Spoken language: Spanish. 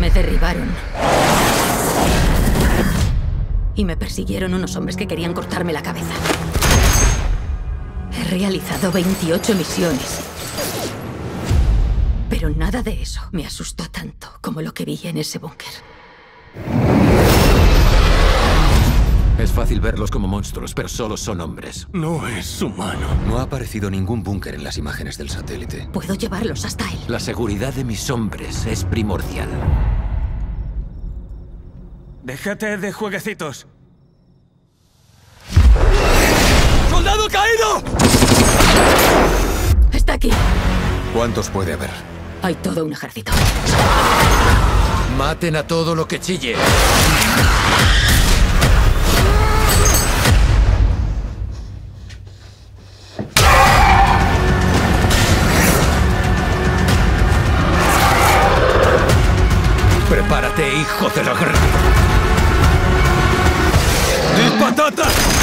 Me derribaron. Y me persiguieron unos hombres que querían cortarme la cabeza. He realizado 28 misiones. Pero nada de eso me asustó tanto como lo que vi en ese búnker. Es fácil verlos como monstruos, pero solo son hombres. No es humano. No ha aparecido ningún búnker en las imágenes del satélite. Puedo llevarlos hasta él. La seguridad de mis hombres es primordial. Déjate de jueguecitos. ¡Soldado caído! Está aquí. ¿Cuántos puede haber? Hay todo un ejército. Maten a todo lo que chille. Prepárate, hijo de la gran... ¡Mis patatas!